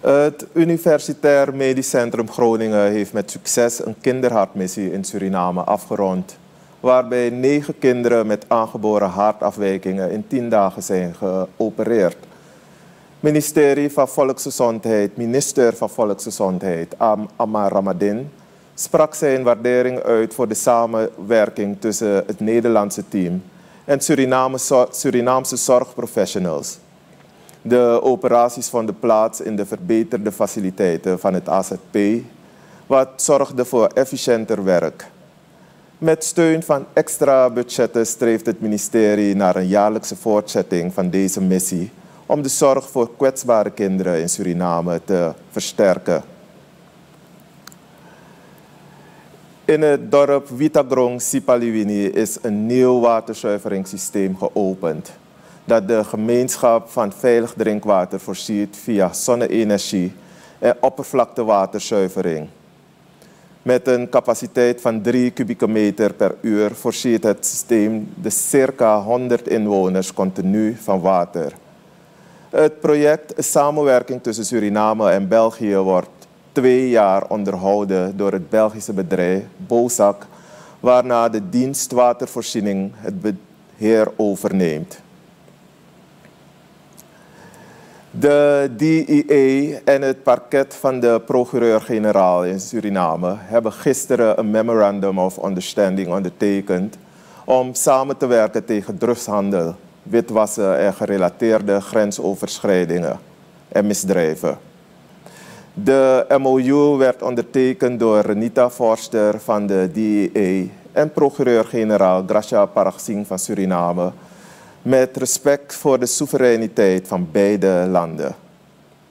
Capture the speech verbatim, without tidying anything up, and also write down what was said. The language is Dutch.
Het Universitair Medisch Centrum Groningen heeft met succes een kinderhartmissie in Suriname afgerond, waarbij negen kinderen met aangeboren hartafwijkingen in tien dagen zijn geopereerd. Ministerie van Volksgezondheid, minister van Volksgezondheid, Am Amar Ramadin, sprak zijn waardering uit voor de samenwerking tussen het Nederlandse team en Suriname, Surinaamse zorgprofessionals. De operaties vonden plaats in de verbeterde faciliteiten van het A Z P, wat zorgde voor efficiënter werk. Met steun van extra budgetten streeft het ministerie naar een jaarlijkse voortzetting van deze missie om de zorg voor kwetsbare kinderen in Suriname te versterken. In het dorp Witagrong Sipaliwini is een nieuw waterzuiveringssysteem geopend dat de gemeenschap van veilig drinkwater voorziet via zonne-energie en oppervlaktewaterzuivering. Met een capaciteit van drie kubieke meter per uur voorziet het systeem de circa honderd inwoners continu van water. Het project, een samenwerking tussen Suriname en België, wordt twee jaar onderhouden door het Belgische bedrijf Bozak, waarna de dienst watervoorziening het beheer overneemt. De D I A en het parket van de procureur-generaal in Suriname hebben gisteren een Memorandum of Understanding ondertekend om samen te werken tegen drugshandel, witwassen en gerelateerde grensoverschrijdingen en misdrijven. De M O U werd ondertekend door Renita Forster van de D I A en procureur-generaal Gracia Paraxing van Suriname, met respect voor de soevereiniteit van beide landen.